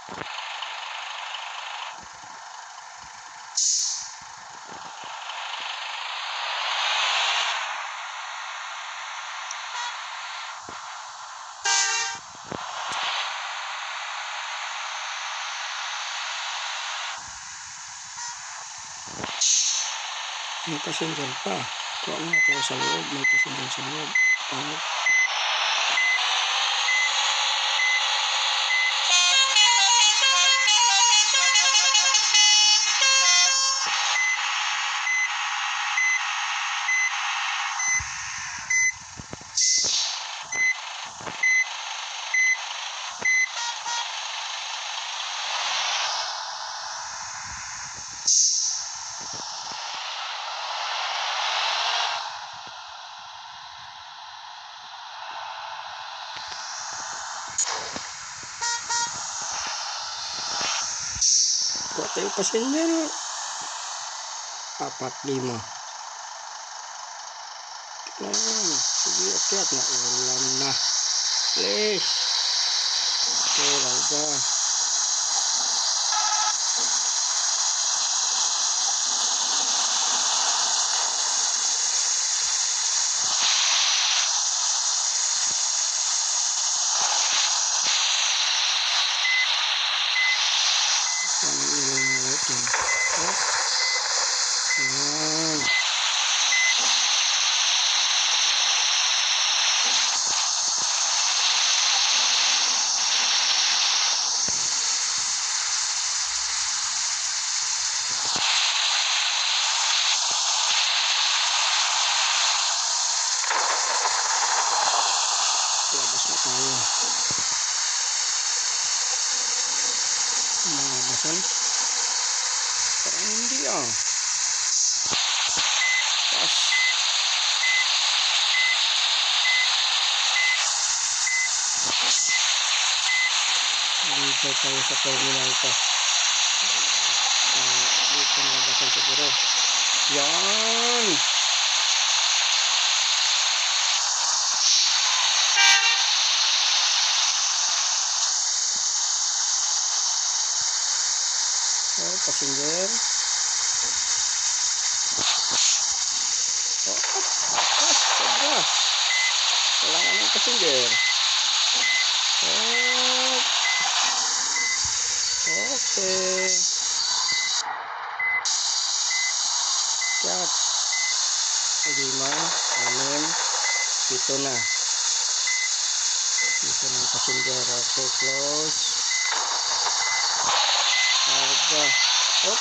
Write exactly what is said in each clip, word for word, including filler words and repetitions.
May passenger pa. Kuha nga tayo sa loob. May passenger sa loob. Ah. Kuha tayo passenger. Apat, lima. Ayan. Sige, akyat na. Ulan na. Please. Okay, larga. Ayan. Labas na tayo. Mga basan. Parang hindi ah. Pas. Dito tayo sa terminal ko. Uh, dito mga basan siguro. Yan. Oh, passenger. Oh, pas, sobra. Wala nga ng passenger. Oh. Okay. Kat. Lima, anim, pito na. Dito ng passenger. Okay, close. Harga. Hop.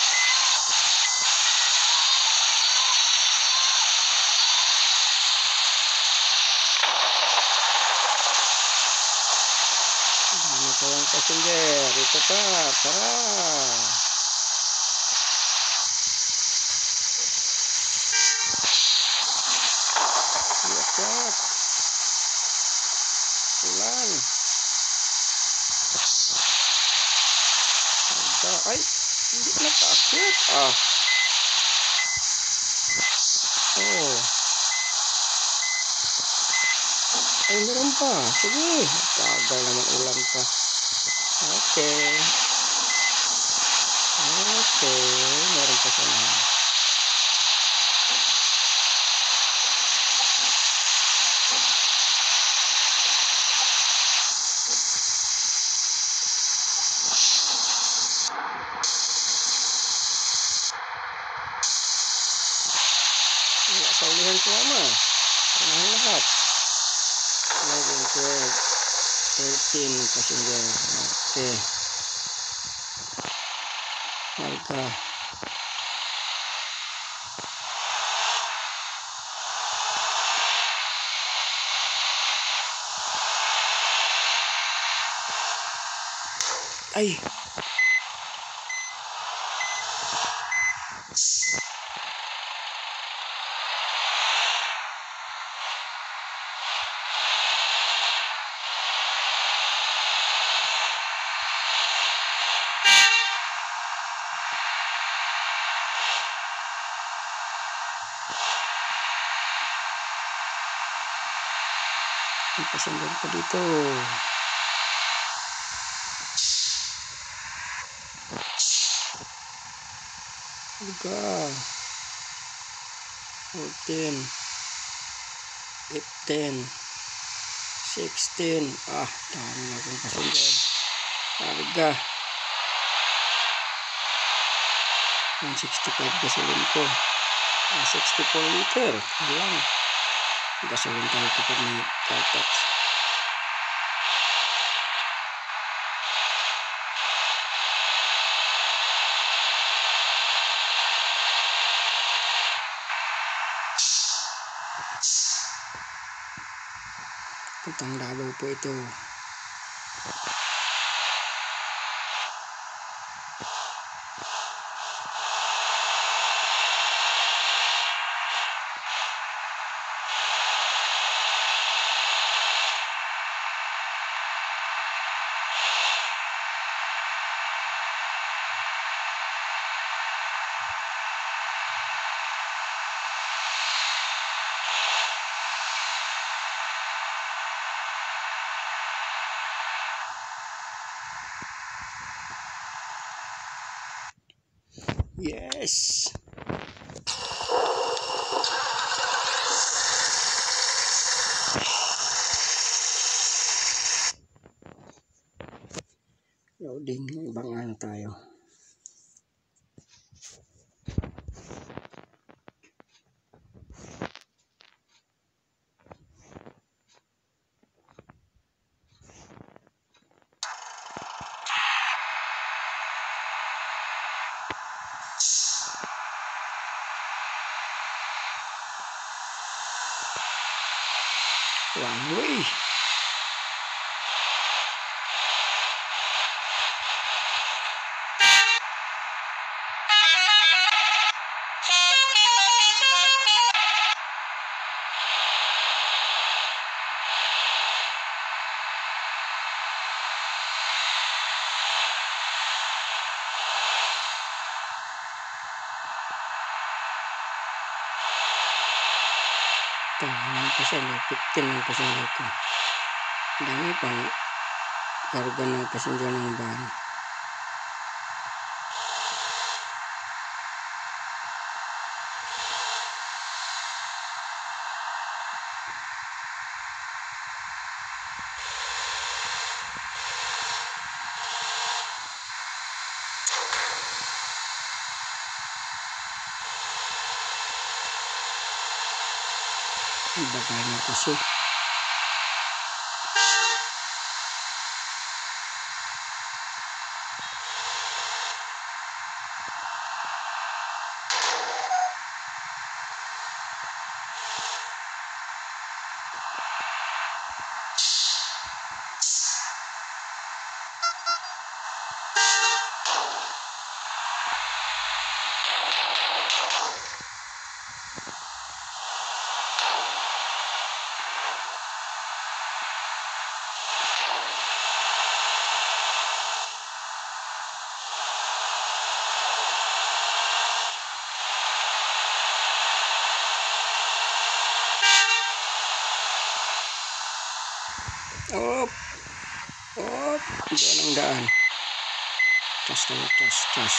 Ano pa yung passenger? Ito pa. Tara. Iyak-iyak. Ulan. Harga. Ay. Hindi na paakyat. Ah. Oh. Ay, meron pa. Sige. Tagal naman ulan pa. Okay. Okay. Meron pa sana. Wala sa ulihan ko ama. Unahan lahat. eleven, twelve, thirteen passenger. Okay. Harga. Ay. May passenger pa dito. Go. fourteen. fifteen. sixteen. Ah, dami na akong pasundin. Karga. one sixty-five gasolin ko. Ah, sixty-four liter. Alam. Gasolin tayo kapag may Caltex. Puntang Davao po ito. Yes. Loading, ibang ano tayo. One way. Tangan pa siya, fifteen lang passenger ko. Dami pang karga ng passenger ng van. Bakal na kasi. Op! Op! Doon ang daan. Tas tayo, tas, tas.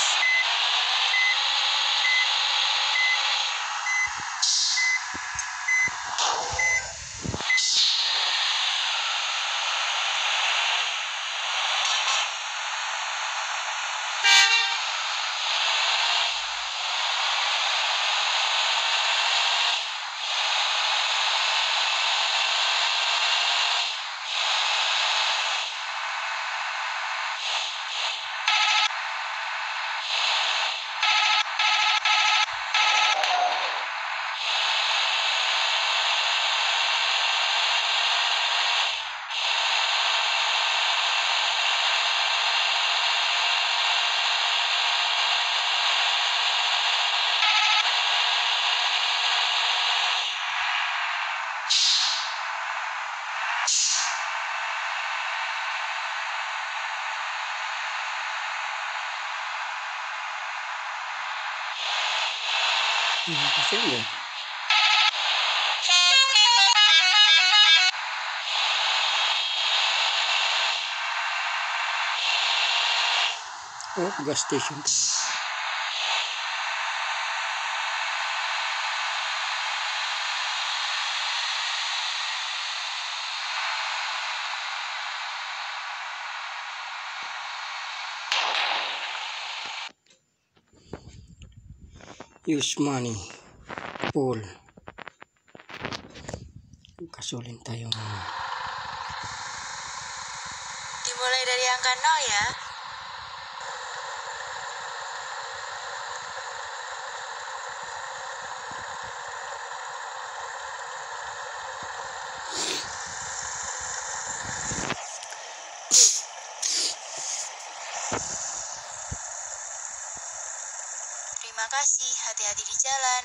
Hmm, kasi yun. Oh, gas station. use money pool. Kasulin tayo muna. Dimulai dari angka nol ya. Terima kasih, hati-hati di jalan.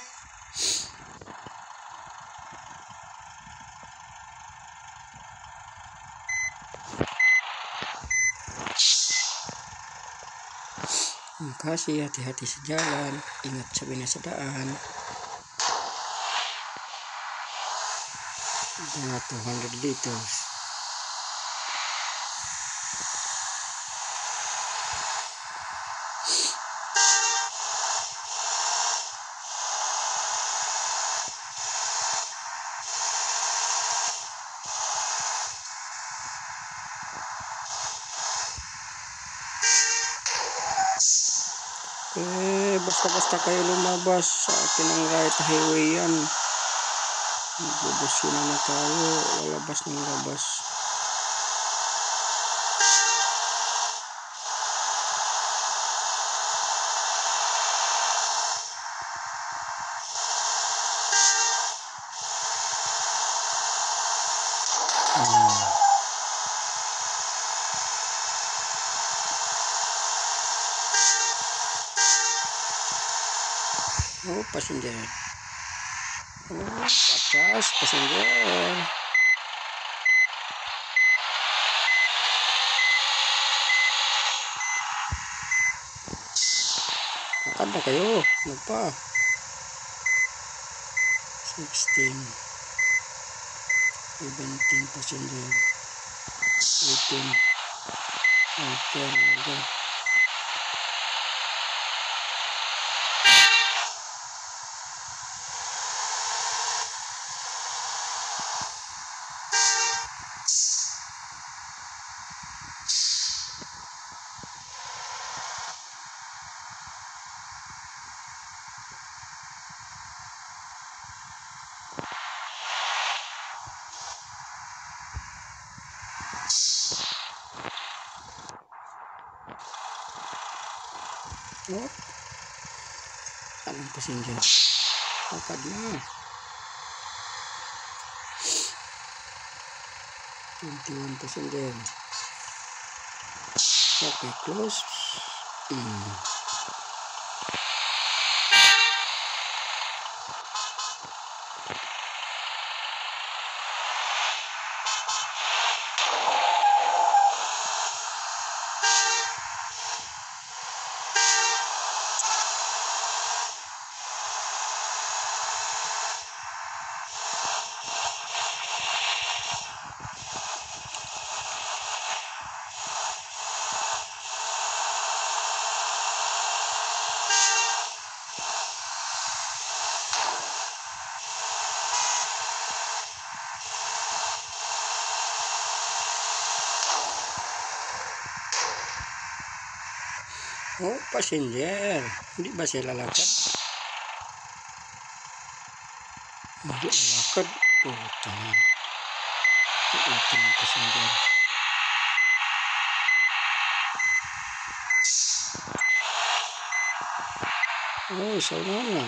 Terima kasih, hati-hati sejalan, ingat sabina sedaan. Nah, two hundred liters. Eh, basta-basta kayo lumabas sa akin ang right highway yan. Bubusin na tayo, lalabas ng labas. Hmm. Oh, passenger. Oh, atas, passenger. Akad na kayo. Ano pa? sixteen. seventeen passenger. eighteen. eighteen. Okay. Oh, anong passenger? Akad na. twenty-one passenger. Okay, close. Hmm. Oh, passenger. Hindi ba siya lalakad? Hindi lalakad. Putang. Ito ng passenger. Oh, sana na.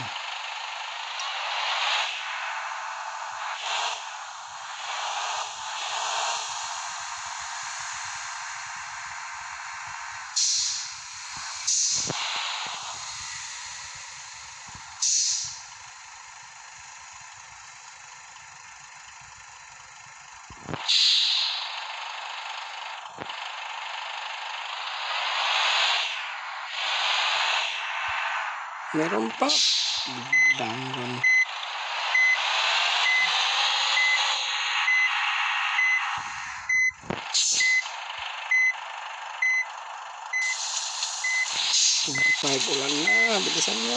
Meron pa. Dangon. twenty-five ulan na. Bilisan nyo.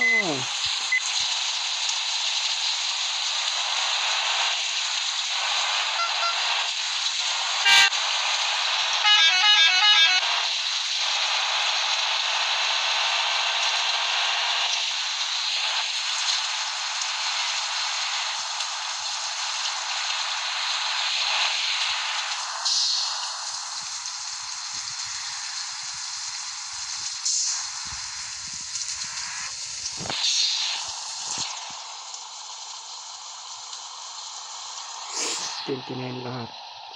twenty-nine lahat.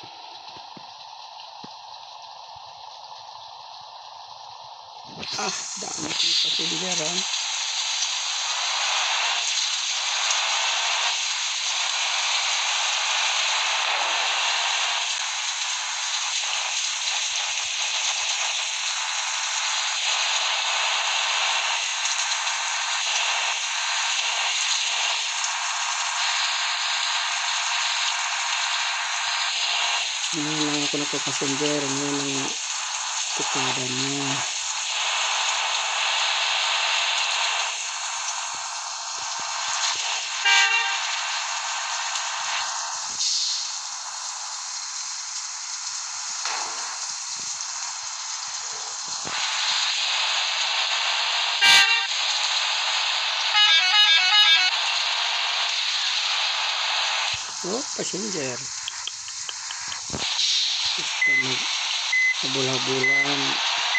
Ah, dami kong passenger ah. Ngayon lang ako nagpa-passenger. Ngayon lang tutudan niya. Oh, passenger. Basta nag-habul-habulan.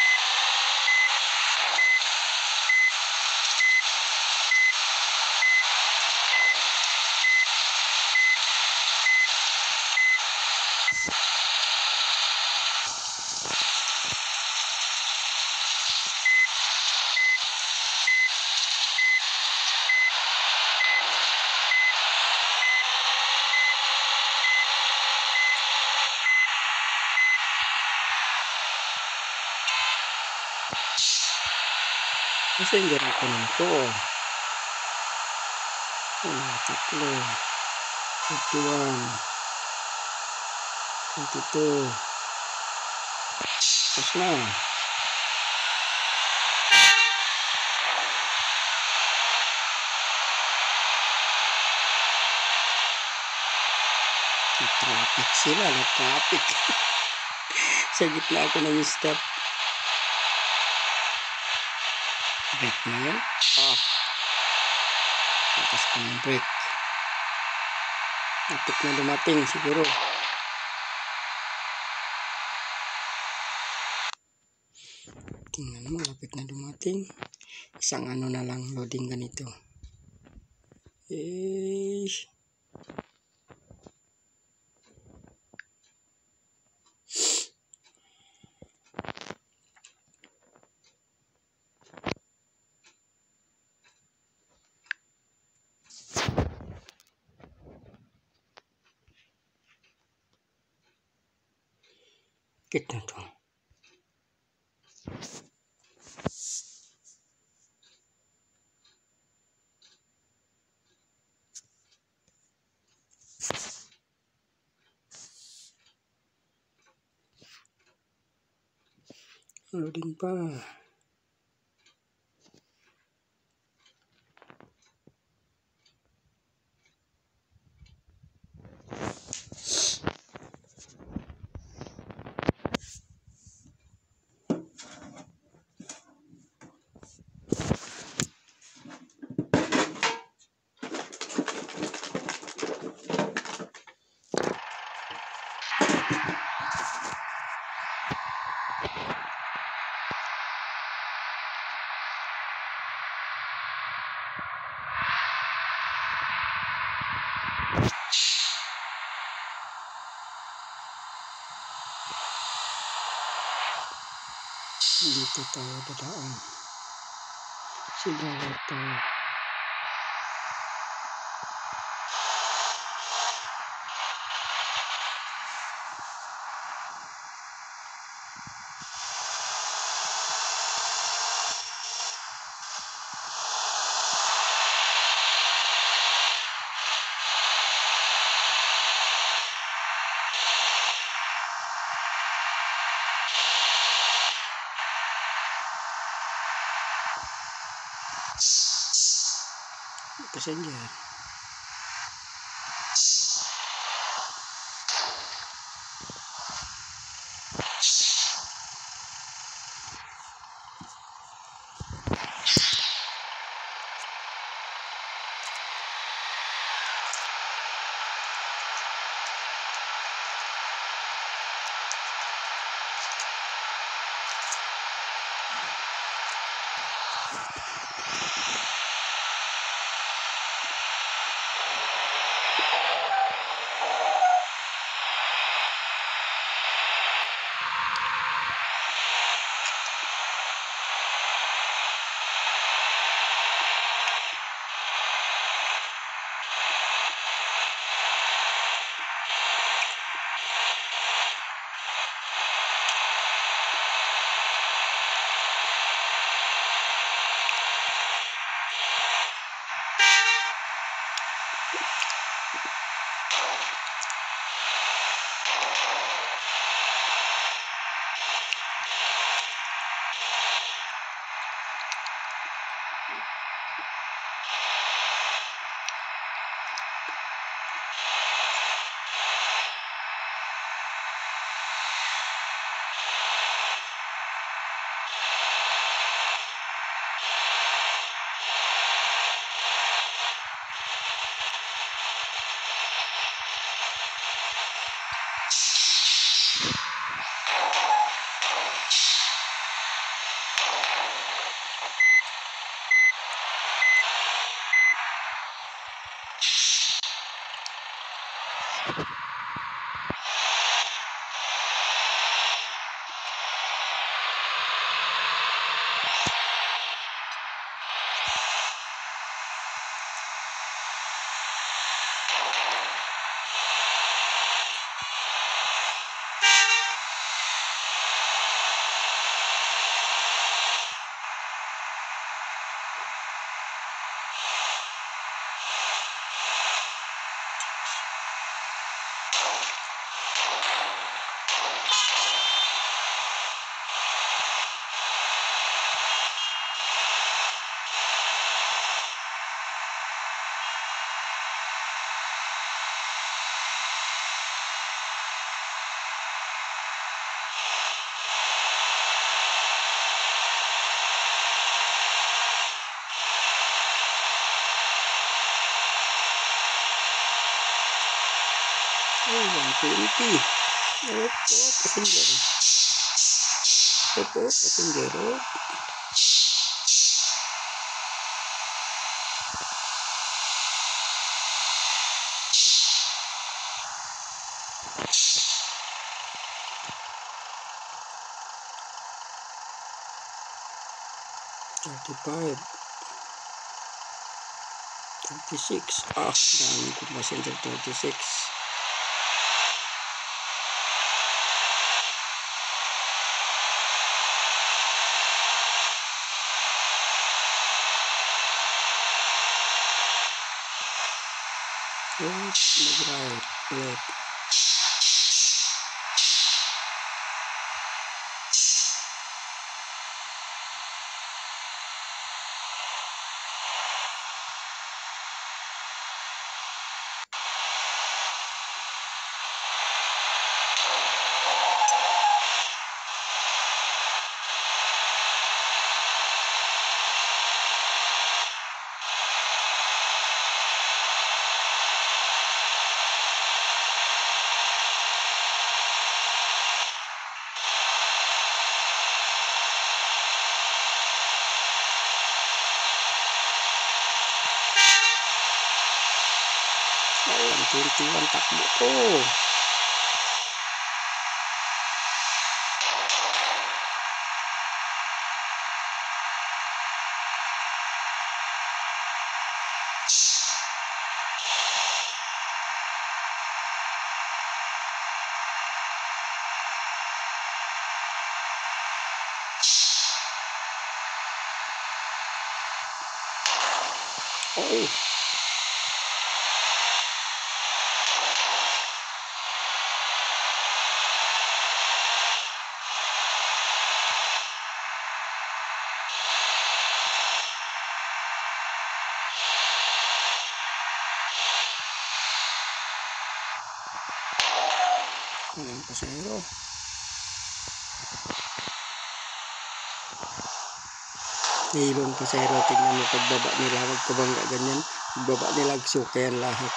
Passenger ako ng to. Oh, tatlo. fifty-one. twenty-two. Tapos na. Na-traffic sila. Na-traffic. Sa gitna ako ng stop. Break na yun. Ah. Lakas ko ng break. Lapit na dumating siguro. Tingnan mo, lapit na dumating. Isang ano na lang loading ganito. Eh. Kita to. Loading pa. Dito tayo dadaan. Siguro tayo. Passenger. one twenty. Oh, oh, passenger. Oh, oh, passenger. Oh. thirty-five. thirty-six. Ah, dami kong passenger. thirty-six. Oh, mag-right. Left. Oh, one twenty-one takbo ko. Oh. Walang pasahero. Ibang pasahero, tingnan mo pagbaba nila, magkabangga ganyan. Pagbaba nila, sukayan lahat.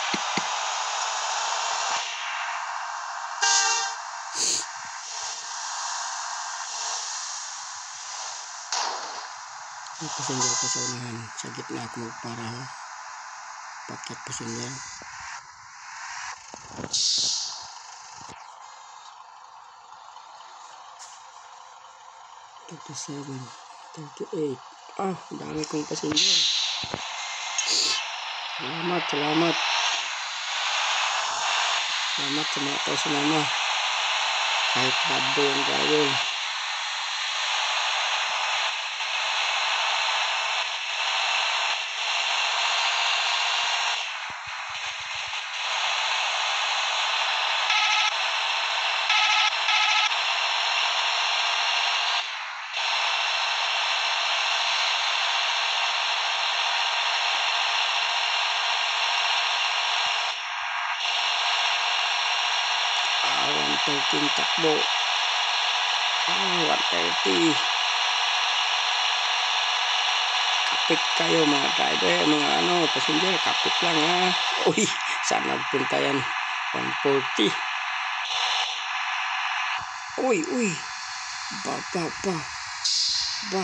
May passenger pa sa unahan. Sa gitna ako magpara. Paket passenger. thirty-seven. thirty-eight. Ah, dami kong passenger. Salamat, salamat. Salamat sa mga tao sinama. Kahit bado ang gawin. Ah, one thirty takbo. Ah, one thirty. Kapit kayo mga driver, mga ano, passenger, kapit lang ha. Uy, saan nagpunta yan? one forty. Uy, uy. Ba, ba, ba. Ba.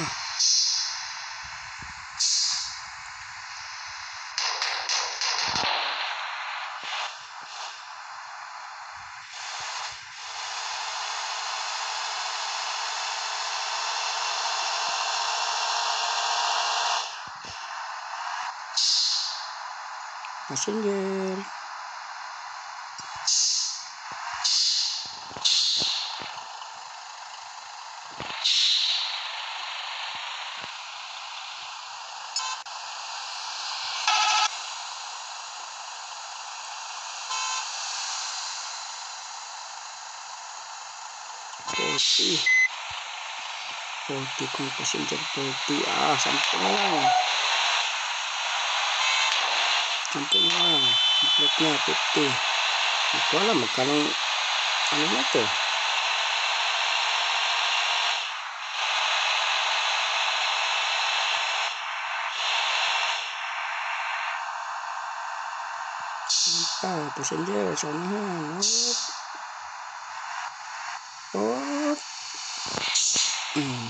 Passenger. forty. forty kung passenger forty. Ah, sampu na lang. Sampu na lang. Complete na, fifty. Hindi ko alam magkano ano na to. Ah, passenger sa unahan. Hop. Hop. Hmm.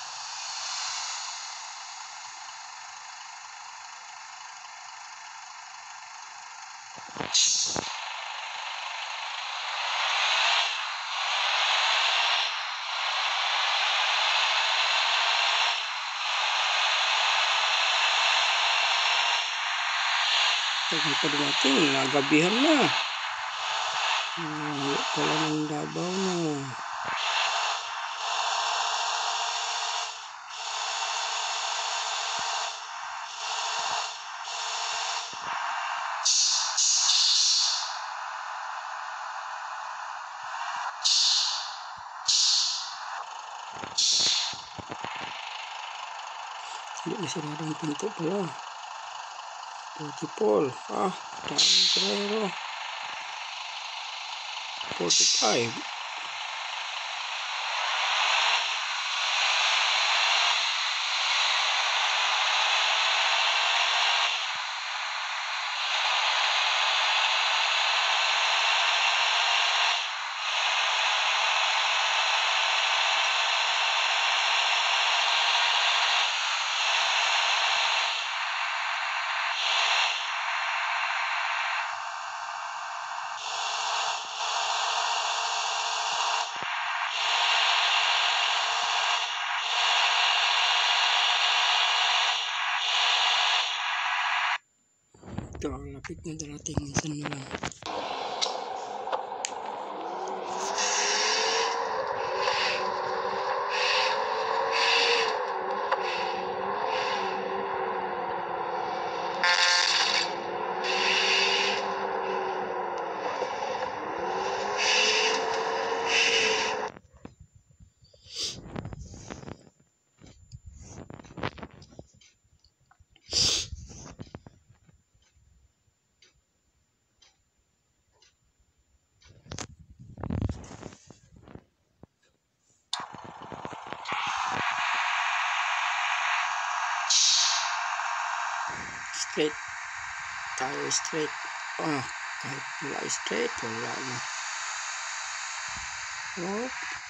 Tagal pa dumating, nagabihan na. Malayo pala ng Davao na. Hindi na sirado ang pinto pala. forty-four. Ah, daming karero. forty-five. Ito, lapit na darating. Minsan na lang. Straight tayo, straight. Ah, kahit wala straight, wala na. Oh,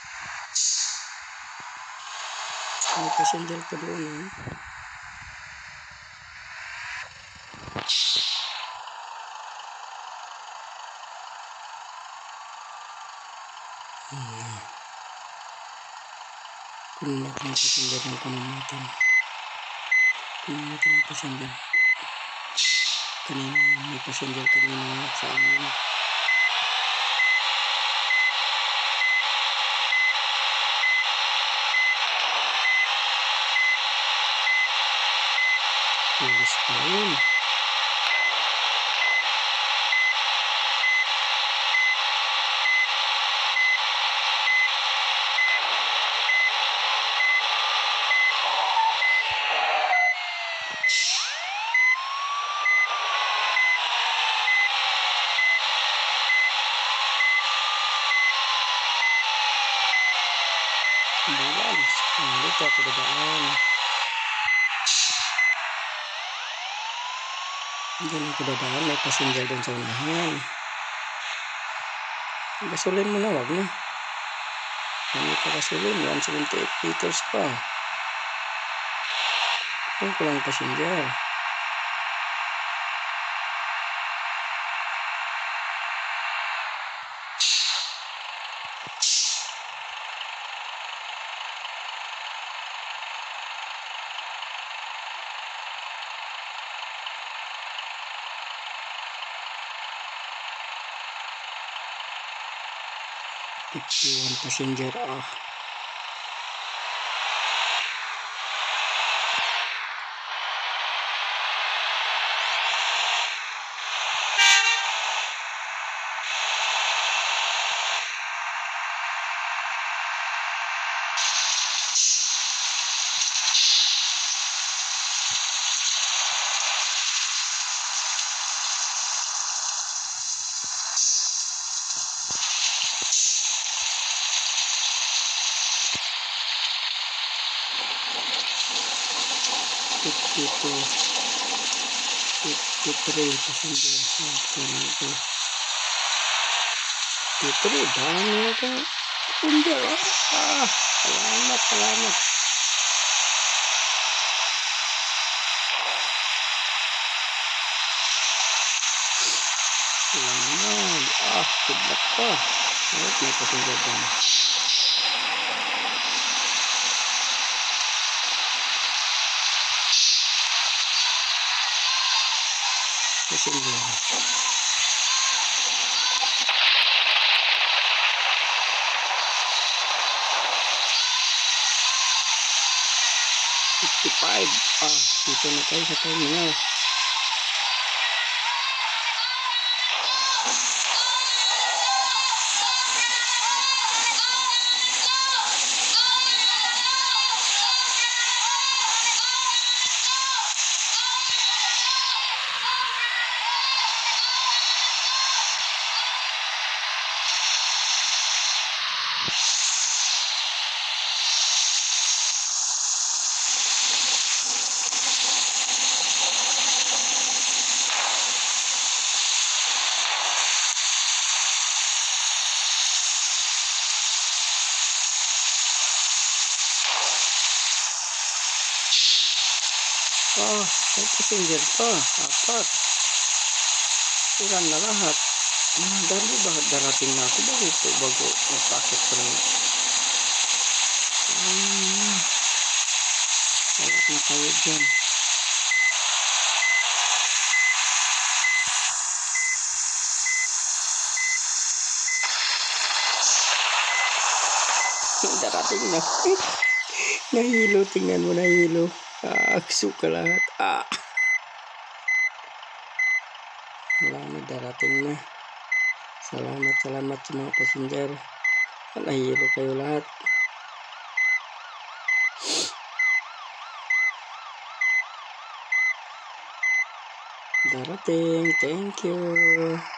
may passenger pa doon. Eh. Hmm. Kunin natin ang passenger ng kunin natin. Kunin natin ang passenger. Kanina may passenger kanina sa amin. Pulis pa yun. Ambulance. Ah, dito ako dadaan. Diyan ako dadaan. May passenger doon sa unahan. Gasolin mo na, wag na. Hindi pa gasolin. one seventy-eight liters pa. Kung ko lang passenger. fifty-one passenger. Ah. fifty-two. fifty-three passenger. fifty-three. fifty-three. Dami na ito. Passenger. Ah, salamat, salamat. Wala naman. Ah, good luck pa. Alright, may passenger dyan. Passenger. fifty-five. Ah, dito na tayo sa terminal. Oh, may passenger pa. Apat. Sira na lahat. Ah, dali ba? Darating na ako ba ito bago magpakit ko lang. Ah, wala na tayo dyan. Darating na. Nahilo, tingnan mo, nahilo. Ah, suka lahat. Ah. Wala na, darating na. Salamat, salamat sa mga passenger. Nahilo kayo lahat. Darating. Thank you.